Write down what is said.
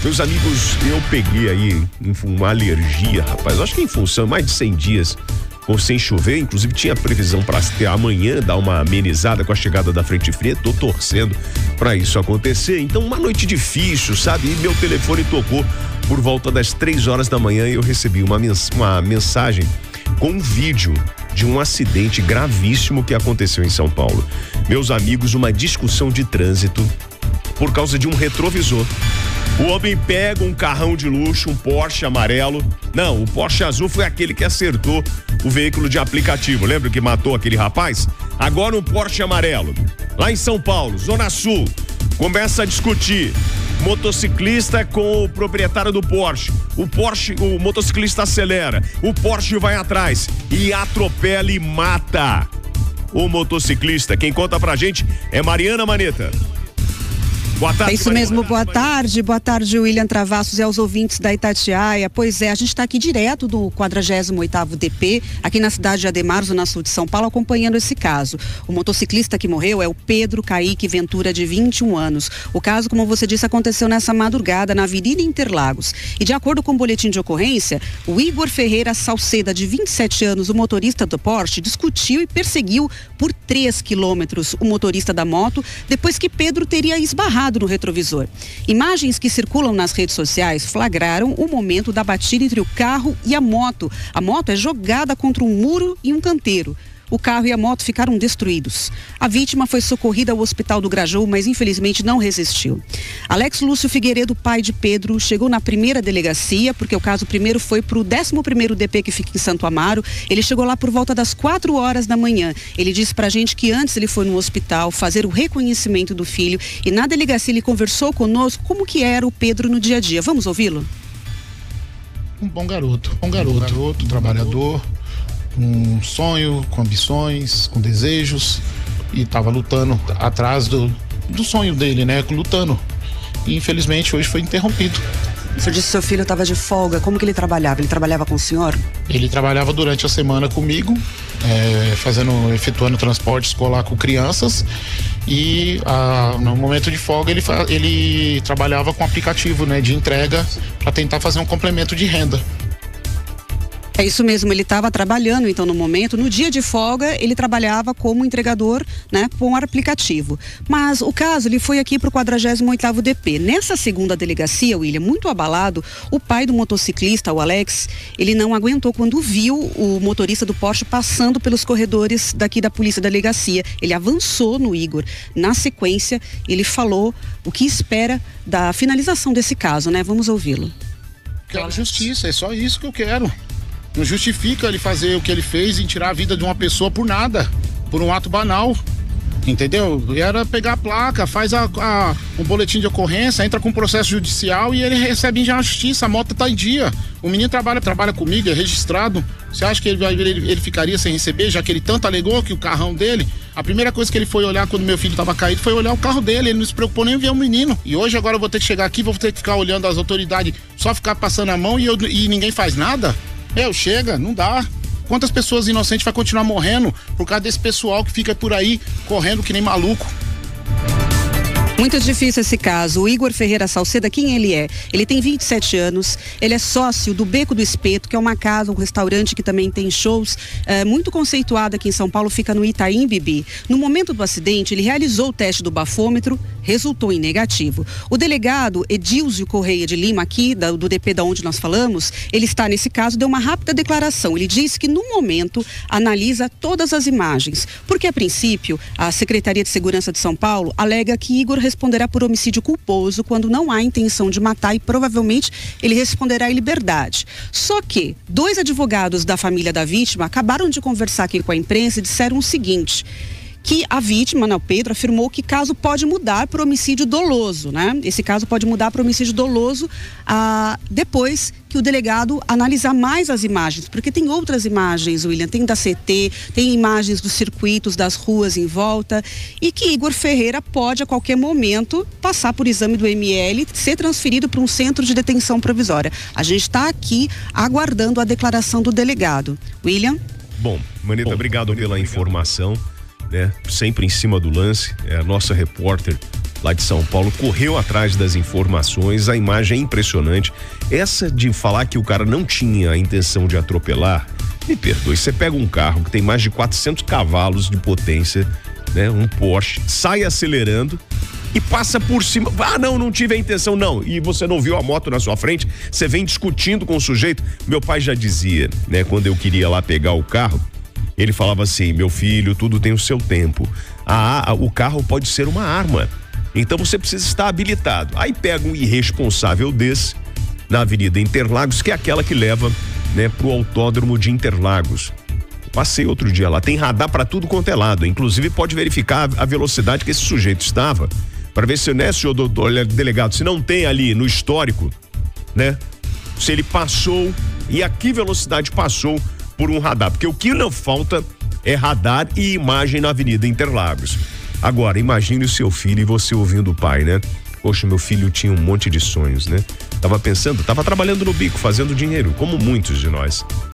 Meus amigos, eu peguei aí uma alergia, rapaz. Eu acho que em função, mais de 100 dias sem chover, inclusive tinha previsão para até amanhã dar uma amenizada com a chegada da frente fria. Tô torcendo para isso acontecer. Então, uma noite difícil, sabe? E meu telefone tocou por volta das 3 horas da manhã e eu recebi uma mensagem com um vídeo de um acidente gravíssimo que aconteceu em São Paulo. Meus amigos, uma discussão de trânsito por causa de um retrovisor. O homem pega um carrão de luxo, um Porsche amarelo. Não, o Porsche azul foi aquele que acertou o veículo de aplicativo. Lembra que matou aquele rapaz? Agora um Porsche amarelo. Lá em São Paulo, Zona Sul. Começa a discutir. Motociclista com o proprietário do Porsche. O motociclista acelera. O Porsche vai atrás e atropela e mata o motociclista. Quem conta pra gente é Mariana Maneta. Boa tarde, é isso mesmo, boa tarde, William Travassos e aos ouvintes da Itatiaia. Pois é, a gente está aqui direto do 48º DP, aqui na cidade de Ademar, zona sul de São Paulo, acompanhando esse caso. O motociclista que morreu é o Pedro Kaique Ventura, de 21 anos. O caso, como você disse, aconteceu nessa madrugada na Avenida Interlagos. E de acordo com o boletim de ocorrência, o Igor Ferreira Salceda, de 27 anos, o motorista do Porsche, discutiu e perseguiu por 3 quilômetros o motorista da moto, depois que Pedro teria esbarrado no retrovisor. Imagens que circulam nas redes sociais flagraram o momento da batida entre o carro e a moto. A moto é jogada contra um muro e um canteiro. O carro e a moto ficaram destruídos. A vítima foi socorrida ao hospital do Grajaú, mas infelizmente não resistiu. Alex Lúcio Figueiredo, pai de Pedro, chegou na primeira delegacia, porque o caso primeiro foi para o 11º DP, que fica em Santo Amaro. Ele chegou lá por volta das 4 horas da manhã. Ele disse pra gente que antes ele foi no hospital fazer o reconhecimento do filho e na delegacia ele conversou conosco como que era o Pedro no dia a dia. Vamos ouvi-lo? Um bom garoto, trabalhador, com sonho, com ambições, com desejos, e estava lutando atrás do sonho dele, né? Lutando. E infelizmente hoje foi interrompido. O senhor disse que seu filho estava de folga. Como que ele trabalhava? Ele trabalhava com o senhor? Ele trabalhava durante a semana comigo, efetuando transporte escolar com crianças, e no momento de folga ele trabalhava com aplicativo, né, de entrega, para tentar fazer um complemento de renda. É isso mesmo, ele estava trabalhando então no momento, no dia de folga ele trabalhava como entregador, né, com aplicativo. Mas o caso, ele foi aqui para o 48º DP. Nessa segunda delegacia, William, muito abalado, o pai do motociclista, o Alex, ele não aguentou quando viu o motorista do Porsche passando pelos corredores daqui da polícia da delegacia. Ele avançou no Igor. Na sequência, ele falou o que espera da finalização desse caso, né? Vamos ouvi-lo. Quero justiça, é só isso que eu quero. Não justifica ele fazer o que ele fez em tirar a vida de uma pessoa por nada, por um ato banal, entendeu? Era pegar a placa, faz um boletim de ocorrência, entra com um processo judicial e ele recebe já a justiça, a moto tá em dia. O menino trabalha comigo, é registrado. Você acha que ele ficaria sem receber, já que ele tanto alegou que o carrão dele... A primeira coisa que ele foi olhar quando meu filho estava caído foi olhar o carro dele, ele não se preocupou nem em ver o menino. E hoje agora eu vou ter que chegar aqui, vou ter que ficar olhando as autoridades, só ficar passando a mão e ninguém faz nada? Chega, não dá. Quantas pessoas inocentes vai continuar morrendo por causa desse pessoal que fica por aí correndo que nem maluco? Muito difícil esse caso. O Igor Ferreira Salceda, quem ele é? Ele tem 27 anos, ele é sócio do Beco do Espeto, que é uma casa, um restaurante que também tem shows, muito conceituado aqui em São Paulo, fica no Itaim Bibi. No momento do acidente, ele realizou o teste do bafômetro, resultou em negativo. O delegado Edilzio Correia de Lima, aqui do DP da onde nós falamos, ele está nesse caso, deu uma rápida declaração. Ele disse que no momento analisa todas as imagens, porque a princípio a Secretaria de Segurança de São Paulo alega que Igor responderá por homicídio culposo quando não há intenção de matar e provavelmente ele responderá em liberdade. Só que 2 advogados da família da vítima acabaram de conversar aqui com a imprensa e disseram o seguinte: que a vítima, o Pedro, afirmou que caso pode mudar para homicídio doloso, né? Esse caso pode mudar para homicídio doloso depois que o delegado analisar mais as imagens, porque tem outras imagens, William, tem da CT, tem imagens dos circuitos, das ruas em volta, e que Igor Ferreira pode a qualquer momento passar por exame do ML, ser transferido para um centro de detenção provisória. A gente está aqui aguardando a declaração do delegado. William? Bom, Maneta, obrigado pela informação. Sempre em cima do lance, é a nossa repórter lá de São Paulo, correu atrás das informações, a imagem é impressionante. Essa de falar que o cara não tinha a intenção de atropelar, me perdoe, você pega um carro que tem mais de 400 cavalos de potência, né? Um Porsche, sai acelerando e passa por cima. Ah, não tive a intenção, não. E você não viu a moto na sua frente, você vem discutindo com o sujeito. Meu pai já dizia, né? Quando eu queria lá pegar o carro, ele falava assim: meu filho, tudo tem o seu tempo. O carro pode ser uma arma, então você precisa estar habilitado. Aí pega um irresponsável desse na Avenida Interlagos, que é aquela que leva, né, pro Autódromo de Interlagos. Passei outro dia lá, tem radar para tudo quanto é lado, inclusive pode verificar a velocidade que esse sujeito estava, para ver se, né, senhor doutor delegado, se não tem ali no histórico, né, se ele passou e a que velocidade passou por um radar, porque o que não falta é radar e imagem na Avenida Interlagos. Agora, imagine o seu filho e você ouvindo o pai, né? Poxa, meu filho tinha um monte de sonhos, né? Tava pensando, tava trabalhando no bico, fazendo dinheiro, como muitos de nós.